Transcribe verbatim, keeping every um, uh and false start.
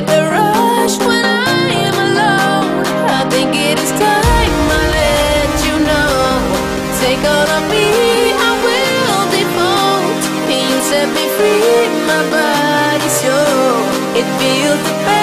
get the rush when I am alone. I think it is time I let you know. Take all of me, I will default. And you set me free, my body's yours. It feels the best.